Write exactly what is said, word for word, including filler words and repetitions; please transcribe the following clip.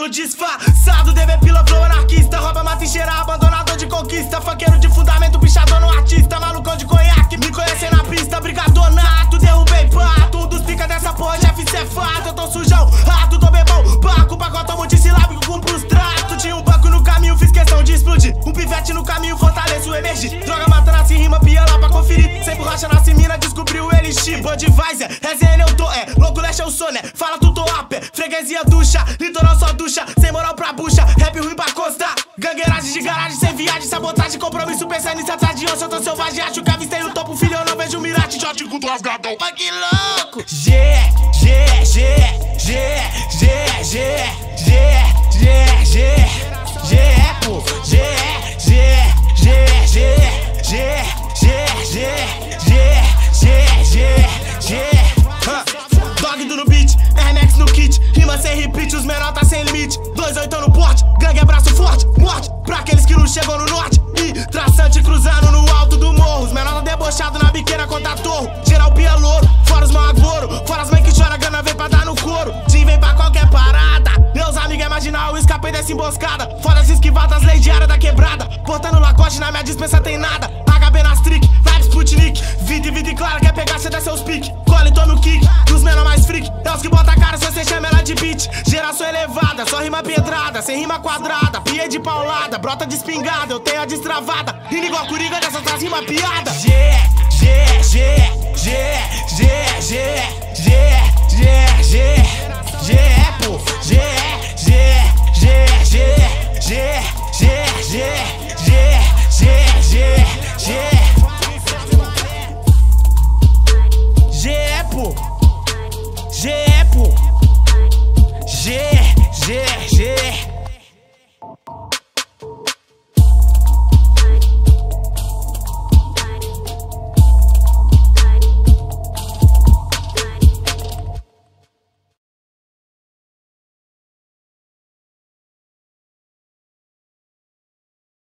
estilo disfarçado. D V pila, flow anarquista, rouba, mata e cheira, abandonador de conquista. Funkeiro de fundamento, bichador no artista. Malucão de conhaque, me conhecem na pista. Brigador nato, derrubei pato. Um dos pica dessa porra, F C é fato. Eu tô sujão, rato, tô bebão, baco. Pacote multissilábico, cumpro os tratos. Tinha um banco no caminho, fiz questão de explodir. Um pivete no caminho, fortaleço o emergir. Droga matando assim, rima, pia lá pra conferir. Sem borracha nasce mina, descobriu o Elixir. Budweiser, resenha eu tô, é. Louco leste eu sou, né? Fala tu tô a pé. Freguesia ducha, litoral só ducha. Sem moral pra bucha, rap ruim pra costa. Gangueiragem de garagem, sem viagem, sabotagem, compromisso, pensando nisso atrás de onça. Eu tô selvagem, acho que avistei o topo, filho, eu não vejo mirate. Já te cuto rasgadão, mas que louco. G, G, G, G, G, G, G, G, G, G, pô, G, G, G, G, G, G, G, G, G, G. Dog do no beat, Air Max no kit. Rima sem repeat, os menor tá sem limite. Dois oitão no porte, gangue é braço forte. Morte pra aqueles que não chegam no norte. E traçante cruzando no alto do morro. Os menor tá debochado na biqueira contra torro. Geral pia louro, fora os malagoro. Fora as mães que choram, gana vem pra dar no couro. Jim vem pra qualquer parada. Meus amigos é marginal, eu escapei dessa emboscada. Fora as esquivadas, lei diária da quebrada. Portando lacoste, na minha dispensa tem nada. H B nas trick, vibes Sputnik. Vida e vida e clara, quer pegar, cê dá seus pique. Cole, tome o kick, dos menor mais freak. É os que bota a cara, se você chama ela de beat. Geração elevada, só rima pedrada. Sem rima quadrada, pia de paulada. Brota de espingarda, eu tenho a destravada. Rima igual coringa, dessas traz rima piada. G, G, G, G, G, G, G, G, G, G, pô, G, G, G, G, G, G, G, G, G, G, G. G, pô, G.